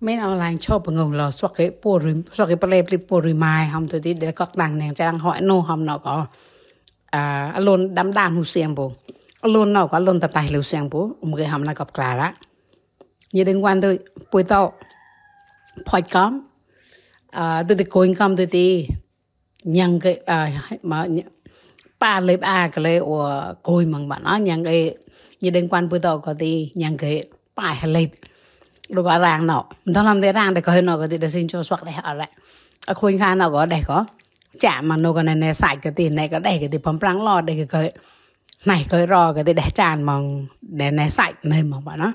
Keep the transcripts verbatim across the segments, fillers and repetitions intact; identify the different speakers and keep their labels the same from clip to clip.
Speaker 1: mấy online chop bằng ngầu là swag cái po rồi swag cái play play po rồi mai hom tôi đi để các đằng này đang hỏi nô hom nó có à alone đám đàn hú xiang bố alone nó có alone tay tay lưu xiang bố một cái hom là gặp cả đó như đừng quan tôi bồi tao phơi cắm à tôi đi coin cắm tôi đi nhang cái à mà ba lấy ba cái lấy ở coi bằng bạn nó nhang cái như đừng quan bồi tao có đi nhang cái bài lấy đồ có ràng nọ mình làm thế ràng để có nó có thể để xin cho soát để họ lại ở khuyên khai nó có để có chạm mà nó cái này này sạch cái tiền này có để cái tiền bấm răng lo để cái cái này cái rò cái để tràn bằng để này sạch này mà bạn nó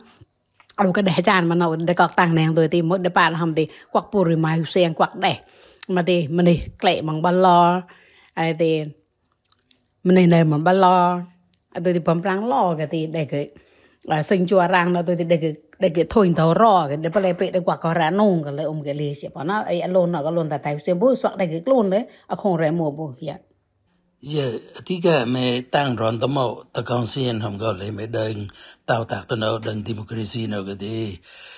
Speaker 1: đồ cái để tràn mà nó để cọc tăng này rồi thì mỗi để bạn làm thì quạt bùi mai sen quạt để mà thì mình đi kệ bằng ba lo ai thì mình này này bằng ba lo tôi thì bấm răng lo cái thì để cái sinh chua răng nó tôi thì để cái để cái thôi thầu rò cái để phải để quạt có ra nông cái lấy ông cái lì xí bảo nó ấy alone nó có luôn tại tại xem bố soạn để cái luôn đấy à không rẻ mua bố vậy
Speaker 2: giờ thì cái mẹ tăng ròn tấm màu ta con xin không có lấy mẹ đơn tao tạc tao nào đơn democracy nào cái đi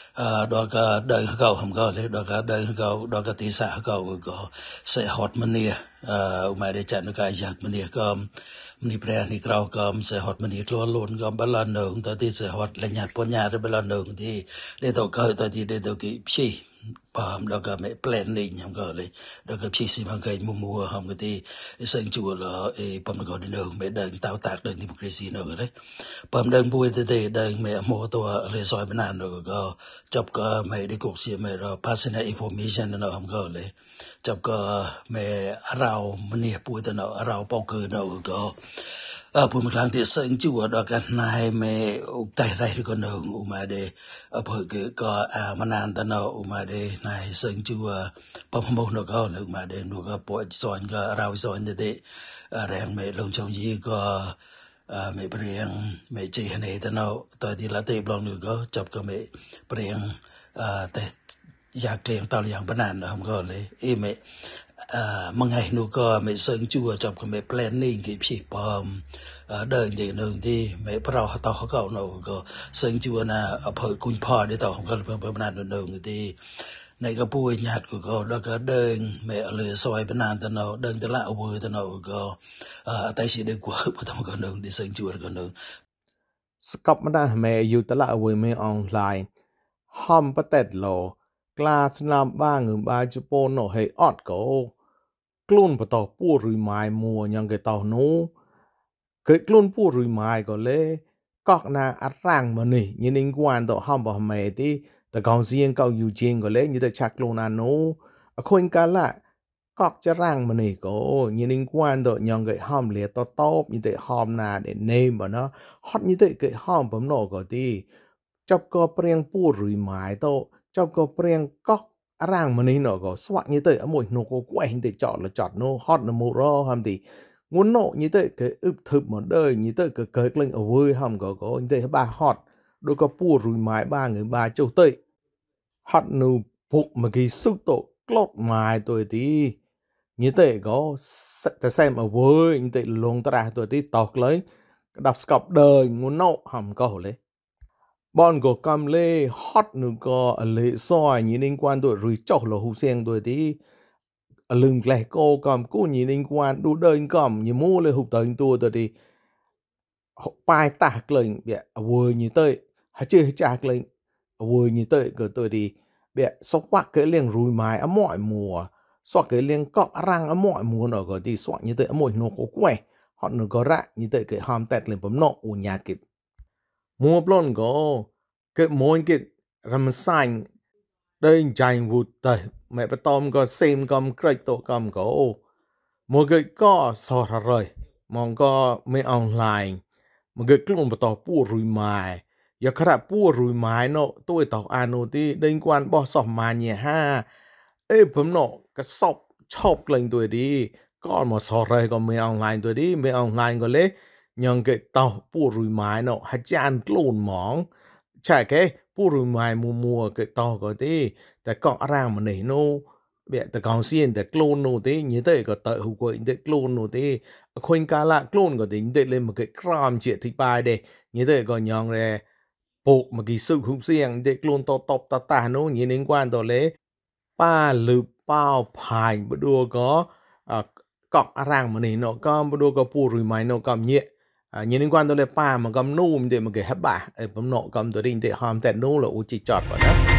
Speaker 2: à đó cái đơn cầu không có lấy đó cái đơn cầu đó cái tỷ xã cầu có sẽ hot mình nè à mà để chặn cái giặc mình nè có mình bèn thì cầu có sẽ hot mình nè luôn luôn có bao lần nữa tao thì sẽ hot là nhạt bốn nhà rồi bao lần nữa thì để tao coi tao thì để tao cái gì bàm đó cái mẹ planning không có lấy đó cái gì xí mà cái mua mua không cái thì sinh chùa là ấy bàm nó có đến đường mẹ đơn tao tạc đơn democracy nào cái đấy bàm đơn bùi thì thì đơn mẹ muaตัวเลยซอยมานานแล้วก็จบก็ไม่ได้กดเสียไม่รอ personal information นั่นเราก็เลยจบก็ไม่เรามันเนี่ยปุ้ยแต่เนาะเราปอกเกินเราก็เออพูดมาครั้งที่ซึ่งจู่ดอกกันนายไม่อุกใจไรที่ก็หนึ่งอุมาเดเออเพื่อก็อ่ามานานแต่เนาะอุมาเดนายซึ่งจู่ปมบุญเราก็เลยอุมาเดนูก็ปวดสอนก็เราสอนเด็ดแรงไม่ลงชงยีก็อ่าไม่เปลี่ยนไม่เจอในแต่เนาะตอนที่ละเตะบอลนูก็จบก็ไม่เปลี่ยนอ่าแต่อยากเลี้ยงตอนอย่างปนานนะครับก็เลยเอ้ไม่อ่าเมื่อไงนูก็ไม่เซิงจั่วจบก็ไม่แพลนนิ่งกี่พี่ปอมอ่าเดินอย่างหนึ่งที่ไม่พเราต่อเขาเก่านูก็เซิงจั่วนะเอาเผยคุณพ่อได้ต่อของก็เพิ่มเพิ่มนานหนึ่งที่ในกระปุยหยาดก็แล้วก็เดินไม่เลยซอยปนานแต่เนาะเดินแต่ละเอาเวอร์แต่เนาะก็อ่าแต่สิได้กว่าก็ต้องก็หนึ่งที่เซิงจั่วก็หนึ่ง
Speaker 3: สกับมันได้แม่อยู่แต่ละเอาเวอร์ไม่ออนไลน์ห้อมประเต็ดโลกลาสนามบ้างเงินบาจโปนโนให้อดโกกลุ่นปะตอปูรุยไม้มัวยังเกตอนูเกิดกลุ่นปูรุยไม้ก็เลยก็นาอัดร่างมันนี่ยินดีกว่าต่อห้อมบอกแม่ที่แต่กองเสียงเก่าอยู่เจงก็เลยยิ่งแต่ชักลงนานูคนกันละก็จะร่างมันนี่ก็ยินดีกว่าต่อยังเกิดห้อมเหลียต่อโต๊ะยิ่งแต่ห้อมนาเด่นเนมบ่เนาะฮอตยิ่งแต่เกิดห้อมผมโนก็ที่จับก็เปรียงปูรุยไม้โตเจ้าก็เปรียงก็ร่างมันนี่เนาะก็สวัสดิ์ยี่เตอมวยนกก็แกว่งแต่จอดละจอดโนฮอตนโมรอทำดีงุนโนยี่เตอเกิดอึบทึบหมดเลยยี่เตอเกิดเกิดเล่นเอาไว้ทำก็ก็ยี่เตอบ้าฮอตโดยก็ปูรุยไม้บ้าเงินบ้าเจ้าเตอฮอตนูพุกเมื่อกี้สุดโตกลดไม้ตัวดียี่เตอก็แต่แซมเอาไว้ยี่เตอลงตราตัวที่ตอกเลยดับสกับเดินงุนโนทำก็เลยบอลก็กำเล่ฮอตนึงก็เละซอยยี่นิ่งกวนตัวรุยจอกหล่อหูเสียงตัวที่ลืมแกลโก้กำกู้ยี่นิ่งกวนดูเดินกำยี่มูเลยหุบเดินตัวตัวที่ปลายตากเลยเบียเวอร์ยี่เตยหาเจอจากเลยเวอร์ยี่เตยก็ตัวที่เบียสวักเกลี้ยงรุยไม้อมอยมัวสวักเกลี้ยงก็รังอมอยมัวหน่อยก็ที่สวักยี่เตยอมอยนกก็แกว่ฮอตนึงก็ระยี่เตยเกิดหอมแตกเลยผมนกอุ่นยากิบมัวปล้นก็เกิดมวยเกิดรำสันเดินใจวุดเตะแม่ประตอมก็เซมกำเกรดโตกำก็มัวเกิดก็สอดเลยมองก็ไม่ออนไลน์มัวเกิดกลุ่มประตอปูรุยไม้อยากขนาดปูรุยไม้เนาะตัวต่ออานุที่เดินกวนบ่อสอบมาเนี่ยห้าเอ้ผมเนาะก็สอบชอบเล่นตัวดีก็มาสอดเลยก็ไม่ออนไลน์ตัวดีไม่ออนไลน์ก็เลยยังเกิดต่อปูรุยไม้เนาะให้จานกลุ่นหมองใช่แค่ปูรุยไม้มัวมัวเกิดต่อก็ดีแต่ก็ร่างมันนี่โน่เบียแต่กองเสียนแต่กลุ่นโน่ที่ยี่เตยก็เตะหัวเด็กกลุ่นโน่ที่คนกาละกลุ่นก็ดีเด็กเลยมันเกิดครามเจียที่ปลายเด็กยี่เตยก็ยังเลย buộc mà kỳ sự không riêng để luôn to top ta ta nó nhìn liên quan tới lẽ ba lư bao phải bữa đua có cọc răng mà này nó có bữa đua có pu rồi mày nó cầm nhẹ nhìn liên quan tới lẽ ba mà cầm nôm để mà cái hấp bả ở bấm nọ cầm tới đi để hòm tẹt nô là u chỉ chọt vào đó